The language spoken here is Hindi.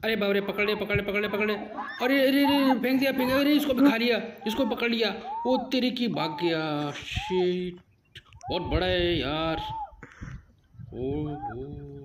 अरे बाबरे, पकड़ ले पकड़ ले पकड़ ले पकड़ ले। अरे अरे अरे फेंक दिया फेंक दिया। अरे इसको भी खा लिया, इसको पकड़ लिया। वो तेरी की भाग गया। शिट, बहुत बड़ा है यार। ओहो।